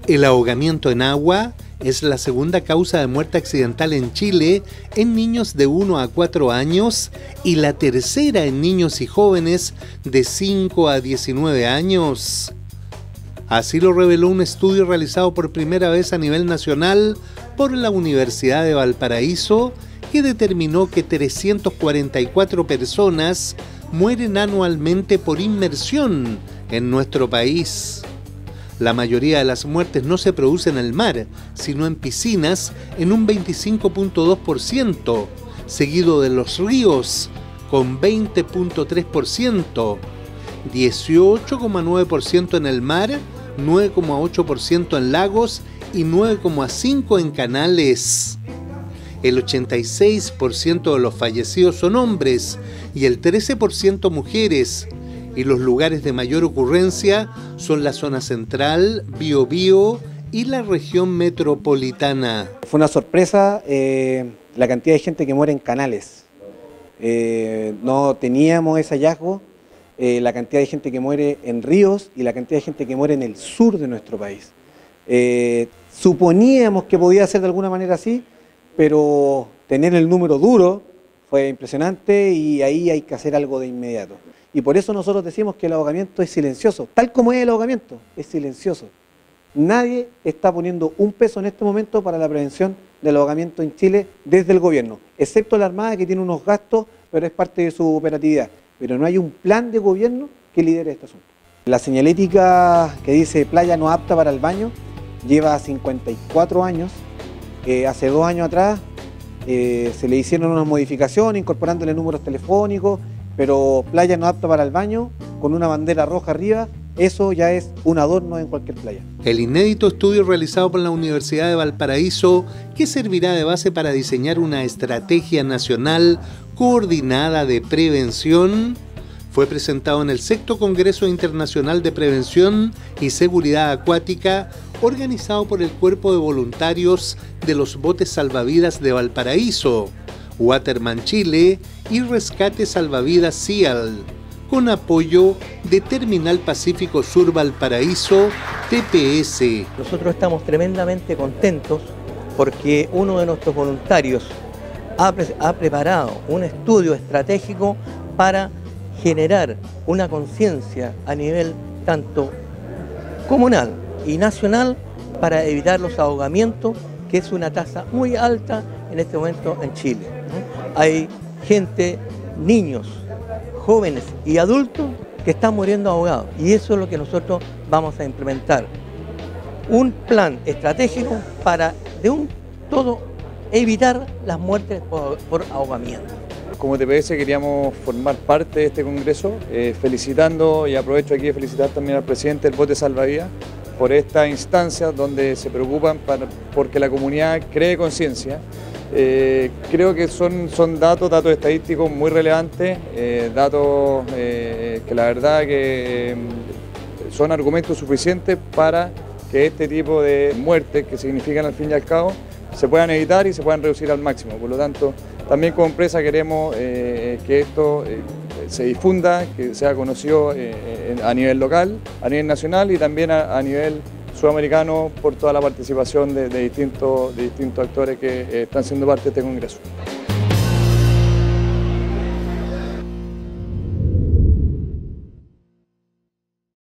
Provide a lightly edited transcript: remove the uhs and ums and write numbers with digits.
El ahogamiento en agua es la segunda causa de muerte accidental en Chile en niños de 1 a 4 años y la tercera en niños y jóvenes de 5 a 19 años. Así lo reveló un estudio realizado por primera vez a nivel nacional por la Universidad de Valparaíso, que determinó que 344 personas mueren anualmente por inmersión en nuestro país. La mayoría de las muertes no se producen en el mar, sino en piscinas en un 25.2%, seguido de los ríos con 20.3%, 18.9% en el mar, 9.8% en lagos y 9.5% en canales. El 86% de los fallecidos son hombres y el 13% mujeres. Y los lugares de mayor ocurrencia son la zona central, Biobío y la región metropolitana. Fue una sorpresa la cantidad de gente que muere en canales. No teníamos ese hallazgo, la cantidad de gente que muere en ríos y la cantidad de gente que muere en el sur de nuestro país. Suponíamos que podía ser de alguna manera así, pero tener el número duro fue impresionante y ahí hay que hacer algo de inmediato. Y por eso nosotros decimos que el ahogamiento es silencioso, tal como es el ahogamiento, es silencioso. Nadie está poniendo un peso en este momento para la prevención del ahogamiento en Chile desde el gobierno, excepto la Armada, que tiene unos gastos, pero es parte de su operatividad. Pero no hay un plan de gobierno que lidere este asunto. La señalética que dice playa no apta para el baño lleva 54 años. Hace 2 años atrás se le hicieron unas modificaciones incorporándole números telefónicos, pero playa no apta para el baño, con una bandera roja arriba, eso ya es un adorno en cualquier playa. El inédito estudio realizado por la Universidad de Valparaíso, que servirá de base para diseñar una estrategia nacional coordinada de prevención, fue presentado en el 6º Congreso Internacional de Prevención y Seguridad Acuática, organizado por el Cuerpo de Voluntarios de los Botes Salvavidas de Valparaíso, Waterman Chile y Rescate Salvavidas SEAL, con apoyo de Terminal Pacífico Sur Valparaíso, TPS. Nosotros estamos tremendamente contentos porque uno de nuestros voluntarios ha preparado un estudio estratégico para generar una conciencia a nivel tanto comunal y nacional para evitar los ahogamientos, que es una tasa muy alta en este momento en Chile. Hay gente, niños, jóvenes y adultos que están muriendo ahogados, y eso es lo que nosotros vamos a implementar. Un plan estratégico para de un todo evitar las muertes por ahogamiento. Como TPS queríamos formar parte de este congreso, felicitando, y aprovecho aquí de felicitar también al presidente del Bote Salvavidas por esta instancia donde se preocupan porque la comunidad cree conciencia. Creo que son datos estadísticos muy relevantes, datos que la verdad que son argumentos suficientes para que este tipo de muertes que significan al fin y al cabo se puedan evitar y se puedan reducir al máximo. Por lo tanto, también como empresa queremos que esto se difunda, que sea conocido a nivel local, a nivel nacional y también a nivel sudamericano por toda la participación de distintos actores que están siendo parte de este congreso.